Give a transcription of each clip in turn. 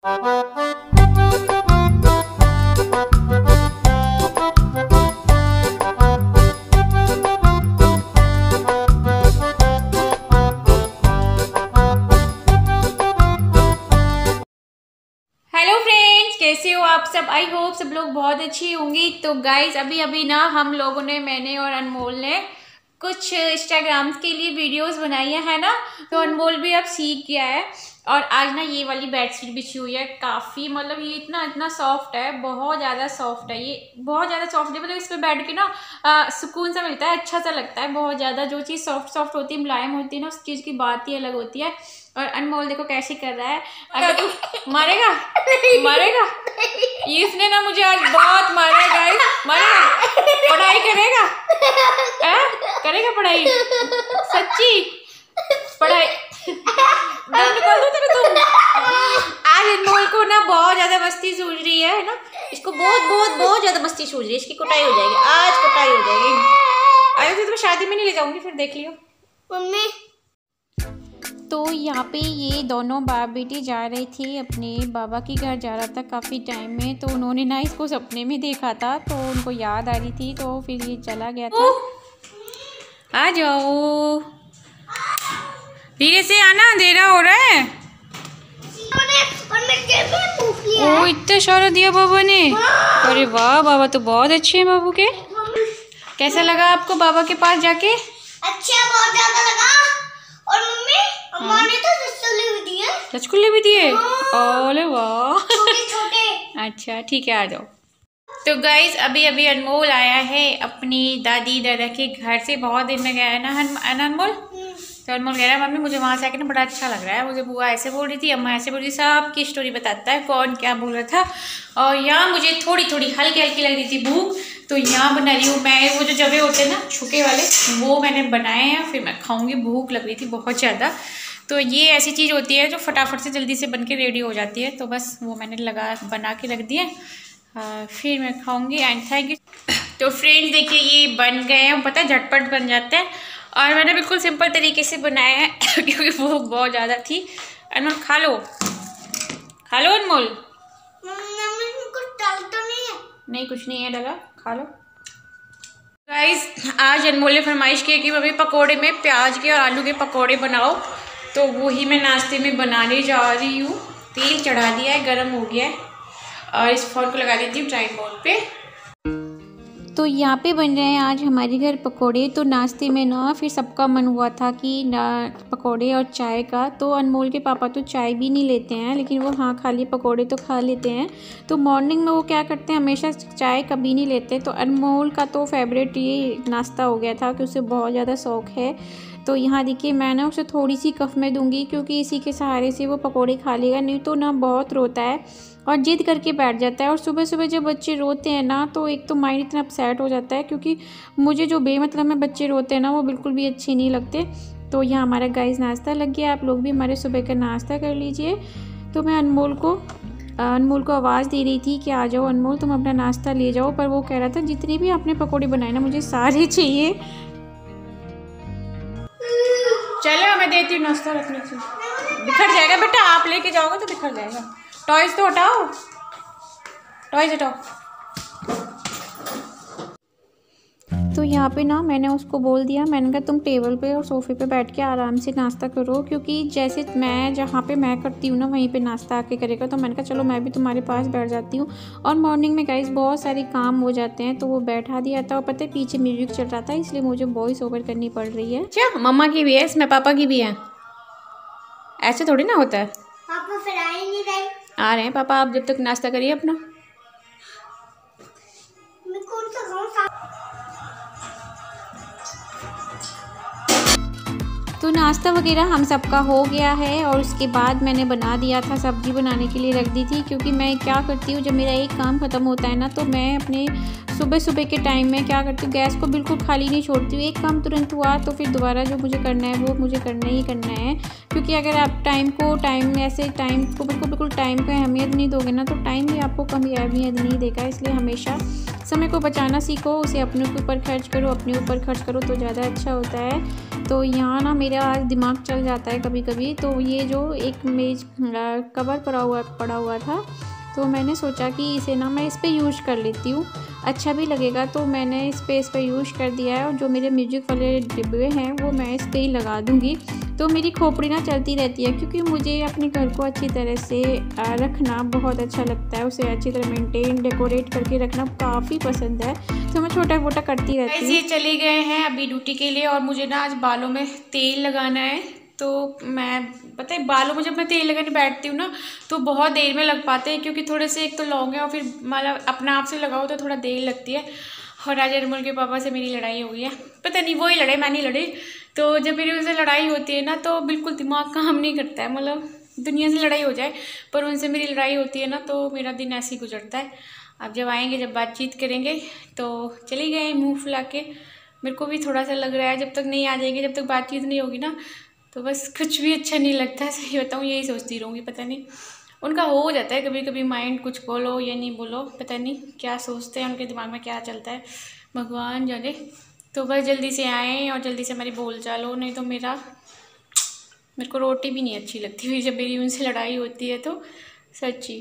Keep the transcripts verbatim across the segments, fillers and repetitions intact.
कैसे हो आप सब? आई होप सब लोग बहुत अच्छी होंगी। तो गाइज अभी अभी ना हम लोगों ने, मैंने और अनमोल ने कुछ इंस्टाग्राम के लिए वीडियोस बनाई है ना, तो अनमोल भी अब सीख गया है। और आज ना ये वाली बेडशीट बिछी हुई है, काफ़ी मतलब ये इतना इतना सॉफ्ट है, बहुत ज़्यादा सॉफ्ट है, ये बहुत ज़्यादा सॉफ्ट है। मतलब इस पर बैठ के ना सुकून सा मिलता है, अच्छा सा लगता है बहुत ज़्यादा। जो चीज़ सॉफ्ट सॉफ्ट होती है, मुलायम होती है ना, उस चीज़ की बात ही अलग होती है। और अनमोल देखो कैसे कर रहा है। अगर तू मारेगा मारेगा ये इसने ना मुझे आज बहुत मारा है गाइस। मारेगा, पढ़ाई करेगा आ? करेगा पढ़ाई, सच्ची पढ़ाई निकाल दो तेरे तुम। आज अनमोल को ना बहुत ज्यादा मस्ती सूझ रही है ना, इसको बहुत बहुत बहुत ज्यादा मस्ती सूझ रही है। इसकी कुटाई हो जाएगी, आज कुटाई हो जाएगी। आज तो मैं शादी में नहीं ले जाऊंगी, फिर देख लियो मम्मी। तो यहाँ पे ये दोनों बाप बेटी जा रही थी, अपने बाबा के घर जा रहा था काफ़ी टाइम में। तो उन्होंने ना इसको सपने में देखा था, तो उनको याद आ रही थी, तो फिर ये चला गया था। आ जाओ, धीरे से आना, अंधेरा हो रहा है। ओ इतना सारा दिया बाबा ने। अरे वाह, बाबा तो बहुत अच्छे हैं बाबू के। कैसा लगा आपको बाबा के पास जाके? अच्छा, बहुत ज्यादा लगा। और मम्मी अम्मा ने तो रसगुल्ले भी दिए। रसगुल्ले भी दिए? ओले वाह, छोटे छोटे। अच्छा ठीक है, आ जाओ। तो गाइज अभी अभी अनमोल आया है अपनी दादी दादा के घर से। बहुत दिन में गया है ना अनमोल। तो अनमोल कह रहा है मम्मी मुझे वहाँ से आके ना बड़ा अच्छा लग रहा है, मुझे बुआ ऐसे बोल रही थी, अम्मा ऐसे बोल रही थी, सब की स्टोरी बताता है कौन क्या बोल रहा था। और यहाँ मुझे थोड़ी थोड़ी हल्की हल्की लग रही थी भूख, तो यहाँ बना रही हूँ मैं। वो जो जवे होते हैं ना छुके वाले, वो मैंने बनाए हैं, फिर मैं खाऊंगी। भूख लग रही थी बहुत ज़्यादा। तो ये ऐसी चीज़ होती है जो फटाफट से जल्दी से बन के रेडी हो जाती है, तो बस वो मैंने लगा बना के रख दिए, फिर मैं खाऊंगी। And thank you. तो फ्रेंड्स देखिए ये बन गए हैं, पता है झटपट बन जाते हैं। और मैंने बिल्कुल सिंपल तरीके से बनाया है क्योंकि भूख बहुत ज़्यादा थी। अनमोल खा लो, खा लो अनमोल। कुछ डाल तो नहीं है? नहीं कुछ नहीं है डाला, खा लो। गाइस आज अनमोल ने फरमाइश की कि मम्मी पकोड़े में प्याज के और आलू के पकोड़े बनाओ, तो वही मैं नाश्ते में बनाने जा रही हूँ। तेल चढ़ा दिया है, गर्म हो गया है, और इस फोन को लगा देती हूँ ट्राइपॉड मोड पे। तो यहाँ पे बन रहे हैं आज हमारे घर पकोड़े। तो नाश्ते में ना फिर सबका मन हुआ था कि ना पकोड़े और चाय का। तो अनमोल के पापा तो चाय भी नहीं लेते हैं, लेकिन वो हाँ खाली पकोड़े तो खा लेते हैं। तो मॉर्निंग में वो क्या करते हैं, हमेशा चाय कभी नहीं लेते। तो अनमोल का तो फेवरेट ये नाश्ता हो गया था कि उसे बहुत ज़्यादा शौक़ है। तो यहाँ देखिए मैं ना उसे थोड़ी सी कफ में दूंगी, क्योंकि इसी के सहारे से वो पकोड़े खा लेगा, नहीं तो ना बहुत रोता है और जिद करके बैठ जाता है। और सुबह सुबह जब बच्चे रोते हैं ना, तो एक तो माइंड इतना अपसेट हो जाता है, क्योंकि मुझे जो बेमतलब में बच्चे रोते हैं ना, वो बिल्कुल भी अच्छे नहीं लगते। तो यहाँ हमारा गाइस नाश्ता लग गया, आप लोग भी हमारे सुबह का नाश्ता कर लीजिए। तो मैं अनमोल को अनमोल को आवाज़ दे रही थी कि आ जाओ अनमोल, तुम अपना नाश्ता ले जाओ, पर वो कह रहा था जितने भी आपने पकौड़े बनाए ना मुझे सारे चाहिए। चलो मैं देती हूँ नाश्ता रखने से। बिखर जाएगा बेटा, आप लेके जाओगे तो बिखर जाएगा। टॉयज तो हटाओ, टॉयज हटाओ। तो यहाँ पे ना मैंने उसको बोल दिया, मैंने कहा तुम टेबल पे और सोफ़े पे बैठ के आराम से नाश्ता करो, क्योंकि जैसे मैं जहाँ पे मैं करती हूँ ना वहीं पे नाश्ता आके करेगा। तो मैंने कहा चलो मैं भी तुम्हारे पास बैठ जाती हूँ। और मॉर्निंग में गाइस बहुत सारे काम हो जाते हैं, तो वो बैठा दिया था। और पता है पीछे म्यूजिक चल रहा था, इसलिए मुझे वॉइस ओवर करनी पड़ रही है। अच्छा मम्मा की भी है इसमें, पापा की भी है, ऐसे थोड़ी ना होता है। पापा फिर आ ही नहीं रहे। आ रहे हैं पापा, आप जब तक नाश्ता करिए अपना। मैं कौन सा खाऊं? तो नाश्ता वगैरह हम सबका हो गया है, और उसके बाद मैंने बना दिया था, सब्ज़ी बनाने के लिए रख दी थी। क्योंकि मैं क्या करती हूँ, जब मेरा एक काम ख़त्म होता है ना, तो मैं अपने सुबह सुबह के टाइम में क्या करती हूँ, गैस को बिल्कुल खाली नहीं छोड़ती हूँ। एक काम तुरंत हुआ तो फिर दोबारा जो मुझे करना है वो मुझे करना ही करना है। क्योंकि अगर आप टाइम को टाइम ऐसे टाइम को बिल्कुल बिल्कुल टाइम को अहमियत नहीं दोगे ना, तो टाइम भी आपको कभी अहमियत नहीं देगा। इसलिए हमेशा समय को बचाना सीखो, उसे अपने ऊपर खर्च करो, अपने ऊपर खर्च करो तो ज़्यादा अच्छा होता है। तो यहाँ ना मेरा आज दिमाग चल जाता है कभी कभी। तो ये जो एक मेज कवर पड़ा हुआ पड़ा हुआ था, तो मैंने सोचा कि इसे ना मैं इस पर यूज़ कर लेती हूँ, अच्छा भी लगेगा। तो मैंने इस पे इस पर यूज़ कर दिया है, और जो मेरे म्यूजिक वाले डिब्बे हैं वो मैं इस पर ही लगा दूँगी। तो मेरी खोपड़ी ना चलती रहती है, क्योंकि मुझे अपने घर को अच्छी तरह से रखना बहुत अच्छा लगता है, उसे अच्छी तरह मेंटेन डेकोरेट करके रखना काफ़ी पसंद है। तो मैं छोटा मोटा करती रहती हूँ। ये चले गए हैं अभी ड्यूटी के लिए, और मुझे ना आज बालों में तेल लगाना है। तो मैं पता है बालों में जब मैं तेल लगाने बैठती हूँ ना तो बहुत देर में लग पाते हैं, क्योंकि थोड़े से एक तो लॉन्ग है और फिर मतलब अपना आप से लगाओ तो थोड़ा देर लगती है। और आज अनमोल के पापा से मेरी लड़ाई हो गई है, पता नहीं वो ही लड़े मैं नहीं लड़ी। तो जब मेरी उनसे लड़ाई होती है ना तो बिल्कुल दिमाग काम नहीं करता है, मतलब दुनिया से लड़ाई हो जाए पर उनसे मेरी लड़ाई होती है ना तो मेरा दिन ऐसे ही गुजरता है। अब जब आएंगे जब बातचीत करेंगे तो चले गए मुँह फुला के। मेरे को भी थोड़ा सा लग रहा है जब तक नहीं आ जाएंगे, जब तक बातचीत नहीं होगी ना तो बस कुछ भी अच्छा नहीं लगता है। सही बताऊँ यही सोचती रहूँगी, पता नहीं उनका हो जाता है कभी कभी माइंड, कुछ बोलो या नहीं बोलो, पता नहीं क्या सोचते हैं, उनके दिमाग में क्या चलता है भगवान जाने। तो बस जल्दी से आएँ और जल्दी से हमारी बोल चाल हो, नहीं तो मेरा मेरे को रोटी भी नहीं अच्छी लगती हुई जब मेरी उनसे लड़ाई होती है तो सच्ची।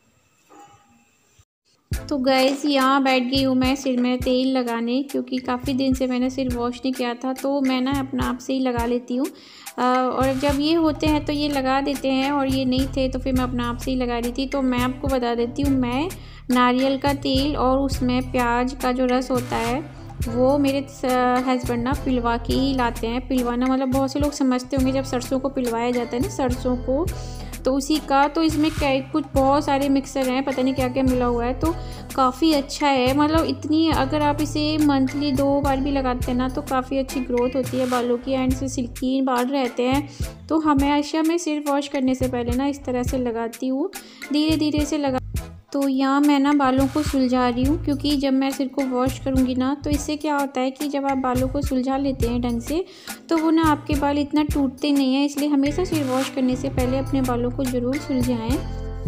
तो गाइस यहाँ बैठ गई हूँ मैं सिर में तेल लगाने, क्योंकि काफ़ी दिन से मैंने सिर वॉश नहीं किया था, तो मैं ना अपना आप से ही लगा लेती हूँ। और जब ये होते हैं तो ये लगा देते हैं, और ये नहीं थे तो फिर मैं अपना आप से ही लगा रही थी। तो मैं आपको बता देती हूँ, मैं नारियल का तेल और उसमें प्याज का जो रस होता है वो मेरे हस्बैंड ना पिलवा के ही लाते हैं। पिलवाना मतलब बहुत से लोग समझते होंगे जब सरसों को पिलवाया जाता है ना, सरसों को, तो उसी का। तो इसमें क्या कुछ बहुत सारे मिक्सर हैं, पता नहीं क्या क्या मिला हुआ है, तो काफ़ी अच्छा है। मतलब इतनी अगर आप इसे मंथली दो बार भी लगाते हैं ना तो काफ़ी अच्छी ग्रोथ होती है बालों की, एंड से सिल्की बाल रहते हैं। तो हमेशा मैं सिर वॉश करने से पहले ना इस तरह से लगाती हूँ, धीरे धीरे से लगा। तो यहाँ मैं ना बालों को सुलझा रही हूँ, क्योंकि जब मैं सिर को वॉश करूँगी ना तो इससे क्या होता है कि जब आप बालों को सुलझा लेते हैं ढंग से तो वो ना आपके बाल इतना टूटते नहीं हैं। इसलिए हमेशा सिर वॉश करने से पहले अपने बालों को ज़रूर सुलझाएं।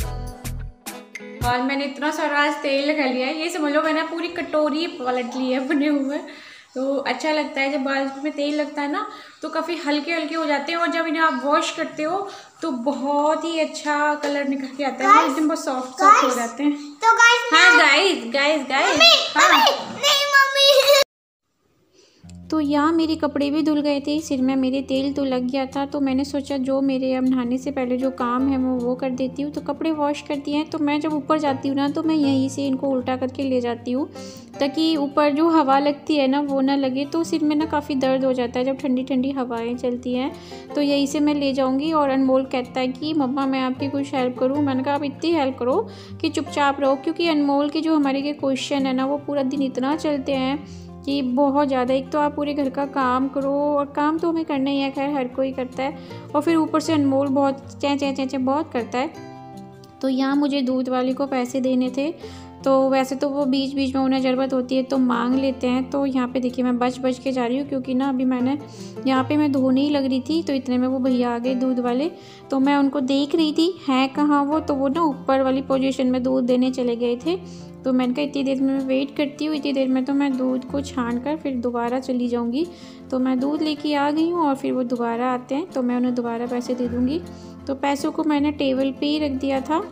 बाल मैंने इतना सारा आज तेल लगा लिया है, ये समझ लो मैंने पूरी कटोरी पलट ली है बने हुए। तो अच्छा लगता है जब बाल में तेल लगता है ना तो काफ़ी हल्के हल्के हो जाते हैं, और जब इन्हें आप वॉश करते हो तो बहुत ही अच्छा कलर निकल के आता है, एकदम बहुत सॉफ्ट सॉफ्ट हो जाते हैं। तो गाइस हाँ गाइस गाइस गाइस हाँ नहीं मम्मी। तो यहाँ मेरे कपड़े भी धुल गए थे, सिर में मेरे तेल तो लग गया था। तो मैंने सोचा जो मेरे अब नहाने से पहले जो काम है मैं वो कर देती हूँ। तो कपड़े वॉश कर दिए हैं, तो मैं जब ऊपर जाती हूँ ना तो मैं यहीं से इनको उल्टा करके ले जाती हूँ, ताकि ऊपर जो हवा लगती है ना वो ना लगे। तो सिर में ना काफ़ी दर्द हो जाता है जब ठंडी ठंडी हवाएं चलती हैं। तो यहीं से मैं ले जाऊँगी। और अनमोल कहता है कि मम्मा मैं आपकी कुछ हेल्प करूँ। मैंने कहा आप इतनी हेल्प करो कि चुपचाप रहो, क्योंकि अनमोल के जो हमारे के क्वेश्चन है ना वो पूरा दिन इतना चलते हैं कि बहुत ज़्यादा। एक तो आप पूरे घर का काम करो, और काम तो हमें करना ही है, खैर हर कोई करता है, और फिर ऊपर से अनमोल बहुत चै चै चै चै बहुत करता है। तो यहाँ मुझे दूध वाली को पैसे देने थे, तो वैसे तो वो बीच बीच में उन्हें ज़रूरत होती है तो मांग लेते हैं। तो यहाँ पे देखिए मैं बच बच के जा रही हूँ, क्योंकि ना अभी मैंने यहाँ पे मैं धोने ही लग रही थी तो इतने में वो भैया आ गए दूध वाले। तो मैं उनको देख रही थी हैं कहाँ वो, तो वो ना ऊपर वाली पोजीशन में दूध देने चले गए थे। तो मैंने कहा इतनी देर में मैं वेट करती हूँ, इतनी देर में तो मैं दूध को छान कर फिर दोबारा चली जाऊँगी। तो मैं दूध लेके आ गई हूँ, और फिर वो दोबारा आते हैं तो मैं उन्हें दोबारा पैसे दे दूँगी। तो पैसों को मैंने टेबल पे ही रख दिया था।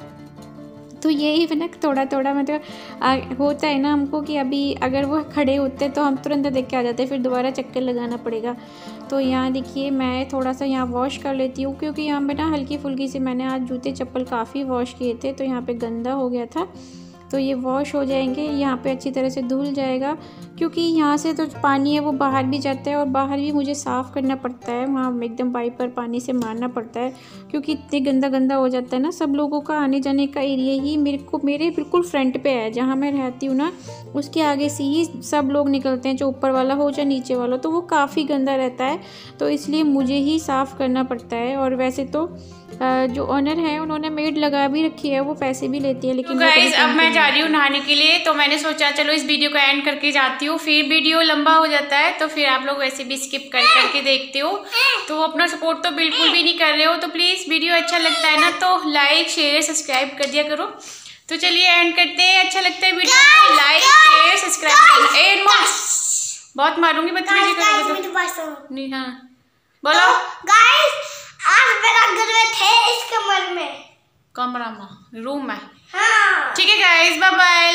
तो यही ना थोड़ा थोड़ा मतलब होता है ना हमको कि अभी अगर वो खड़े होते तो हम तुरंत देख के आ जाते, फिर दोबारा चक्कर लगाना पड़ेगा। तो यहाँ देखिए मैं थोड़ा सा यहाँ वॉश कर लेती हूँ, क्योंकि यहाँ पे ना हल्की फुल्की से मैंने आज जूते चप्पल काफ़ी वॉश किए थे, तो यहाँ पे गंदा हो गया था। तो ये वॉश हो जाएंगे, यहाँ पे अच्छी तरह से धुल जाएगा, क्योंकि यहाँ से तो पानी है वो बाहर भी जाता है, और बाहर भी मुझे साफ़ करना पड़ता है, वहाँ एकदम वाइपर पानी से मारना पड़ता है, क्योंकि इतने गंदा गंदा हो जाता है ना। सब लोगों का आने जाने का एरिया ही मेरे को मेरे बिल्कुल फ्रंट पे है, जहाँ मैं रहती हूँ ना उसके आगे से ही सब लोग निकलते हैं, जो ऊपर वाला हो चाहे नीचे वाला, तो वो काफ़ी गंदा रहता है, तो इसलिए मुझे ही साफ़ करना पड़ता है। और वैसे तो जो ओनर है उन्होंने मेड लगा भी रखी है, वो पैसे भी लेती है, लेकिन गाइस अब मैं जा रही हूँ नहाने के लिए। तो मैंने सोचा चलो इस वीडियो को एंड करके जाती हूँ, फिर वीडियो लंबा हो जाता है तो फिर आप लोग वैसे भी स्किप कर करके देखते हो, तो अपना सपोर्ट तो बिल्कुल भी नहीं कर रहे हो। तो प्लीज़ वीडियो अच्छा लगता है ना तो लाइक शेयर सब्सक्राइब कर दिया करो। तो चलिए एंड करते हैं, अच्छा लगता है वीडियो को लाइक शेयर सब्सक्राइब कर। बहुत मारूंगी बदतमीजी करोगे तो नहीं। हाँ बोलो गाइस आज मेरा घर में थे इस कमरे में, कमरा में, रूम में। हाँ ठीक है गाइस, बाय बाय।